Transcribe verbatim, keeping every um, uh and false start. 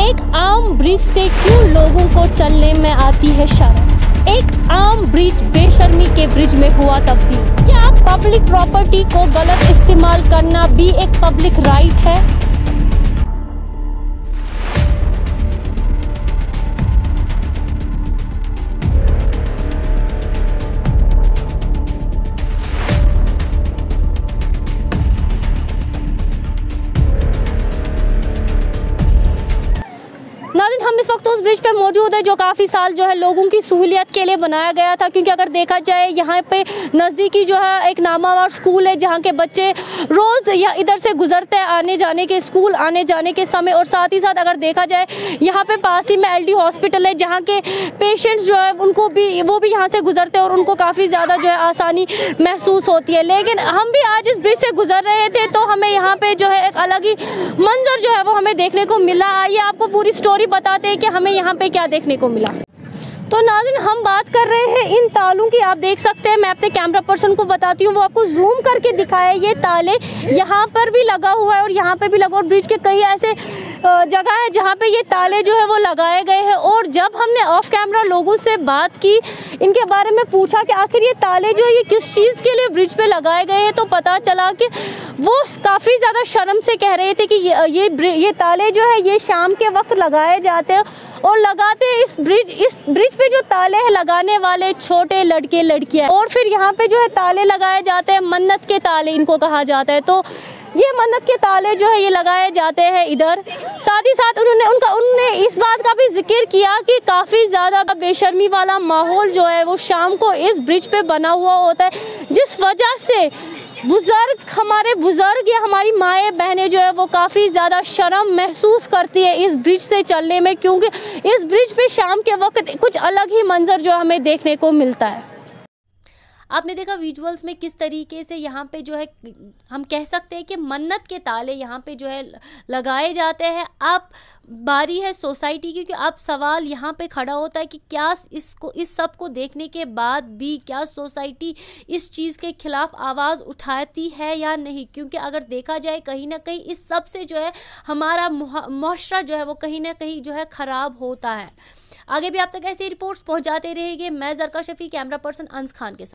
एक आम ब्रिज से क्यों लोगों को चलने में आती है शर्म? एक आम ब्रिज बेशर्मी के ब्रिज में हुआ तब्दील। क्या पब्लिक प्रॉपर्टी को गलत इस्तेमाल करना भी एक पब्लिक राइट है? नाज़रीन, हम इस वक्त उस ब्रिज पे मौजूद है जो काफ़ी साल जो है लोगों की सहूलियत के लिए बनाया गया था, क्योंकि अगर देखा जाए यहाँ पे नज़दीकी जो है एक नामावर स्कूल है जहाँ के बच्चे रोज़ या इधर से गुजरते हैं आने जाने के स्कूल आने जाने के समय। और साथ ही साथ अगर देखा जाए यहाँ पे पास ही में एल डी हॉस्पिटल है जहाँ के पेशेंट्स जो है उनको भी वो भी यहाँ से गुजरते हैं और उनको काफ़ी ज़्यादा जो है आसानी महसूस होती है। लेकिन हम भी आज इस ब्रिज से गुजर रहे थे तो हमें यहाँ पे जो है एक अलग ही मंजर जो है वो हमें देखने को मिला। आइए आपको पूरी स्टोरी बताते हैं कि हमें यहाँ पे क्या देखने को मिला। तो नाज़रीन, हम बात कर रहे हैं इन तालों की। आप देख सकते हैं, मैं अपने कैमरा पर्सन को बताती हूँ, वो आपको जूम करके दिखाया। ये ताले यहाँ पर भी लगा हुआ है और यहाँ पे भी लगा, और ब्रिज के कई ऐसे जगह है जहाँ पे ये ताले जो है वो लगाए गए हैं। और जब हमने ऑफ कैमरा लोगों से बात की, इनके बारे में पूछा कि आखिर ये ताले जो है ये किस चीज़ के लिए ब्रिज पे लगाए गए हैं, तो पता चला कि वो काफ़ी ज़्यादा शर्म से कह रहे थे कि ये ये, ये ताले जो है ये शाम के वक्त लगाए जाते हैं। और लगाते इस ब्रिज इस ब्रिज पे जो ताले हैं लगाने वाले छोटे लड़के लड़कियां। और फिर यहाँ पे जो है ताले लगाए जाते हैं, मन्नत के ताले इनको कहा जाता है। तो ये मन्नत के ताले जो है ये लगाए जाते हैं इधर। साथ ही साथ उन्होंने उनका उन्होंने इस बात का भी जिक्र किया कि काफ़ी ज़्यादा बेशर्मी वाला माहौल जो है वो शाम को इस ब्रिज पे बना हुआ होता है, जिस वजह से बुज़ुर्ग हमारे बुज़ुर्ग या हमारी माएँ बहनें जो है वो काफ़ी ज़्यादा शर्म महसूस करती है इस ब्रिज से चलने में, क्योंकि इस ब्रिज पे शाम के वक्त कुछ अलग ही मंजर जो हमें देखने को मिलता है। आपने देखा विजुअल्स में किस तरीके से यहाँ पे जो है हम कह सकते हैं कि मन्नत के ताले यहाँ पे जो है लगाए जाते हैं। आप बारी है सोसाइटी की, क्योंकि आप सवाल यहाँ पे खड़ा होता है कि क्या इसको इस सब को देखने के बाद भी क्या सोसाइटी इस चीज़ के खिलाफ आवाज़ उठाती है या नहीं। क्योंकि अगर देखा जाए कहीं ना कहीं इस सब से जो है हमारा मुआशरा जो है वो कहीं ना कहीं जो है ख़राब होता है। आगे भी आप तक ऐसी रिपोर्ट्स पहुँचाते रहेंगे। मैं ज़रका शफ़ी, कैमरा पर्सन अंस खान के साथ।